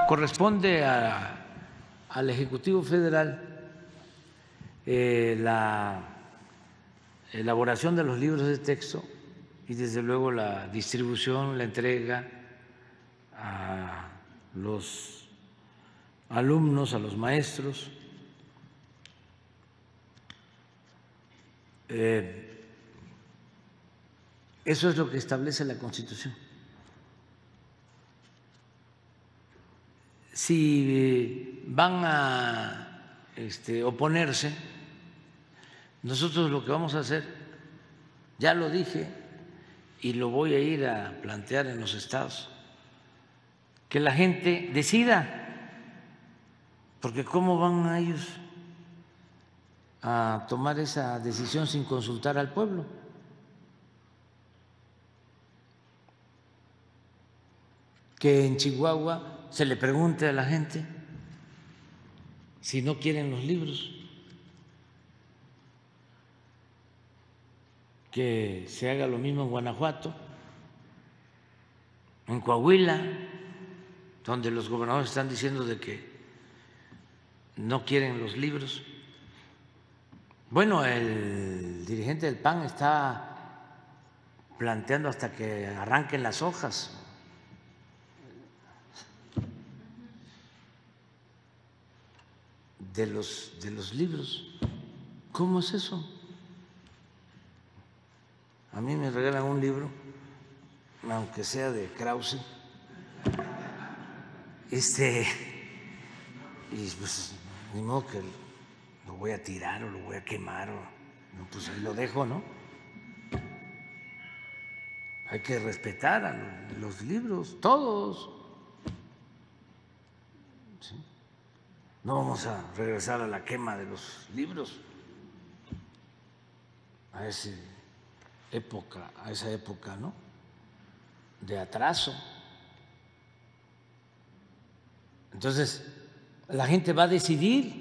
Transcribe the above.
corresponde al Ejecutivo Federal la elaboración de los libros de texto y desde luego la distribución, la entrega a los alumnos, a los maestros. Eso es lo que establece la Constitución. Si van a oponerse, nosotros lo que vamos a hacer, ya lo dije y lo voy a ir a plantear en los estados, que la gente decida, porque ¿cómo van a ellos a tomar esa decisión sin consultar al pueblo? Que en Chihuahua se le pregunte a la gente si no quieren los libros, que se haga lo mismo en Guanajuato, en Coahuila, donde los gobernadores están diciendo de que no quieren los libros. Bueno, el dirigente del PAN está planteando hasta que arranquen las hojas de los libros. ¿Cómo es eso? A mí me regalan un libro, aunque sea de Krause, y pues ni modo que lo voy a tirar o lo voy a quemar, no, pues ahí lo dejo, ¿no? Hay que respetar a los libros, todos. ¿Sí? No vamos a regresar a la quema de los libros, a esa época, ¿no?, de atraso. Entonces, la gente va a decidir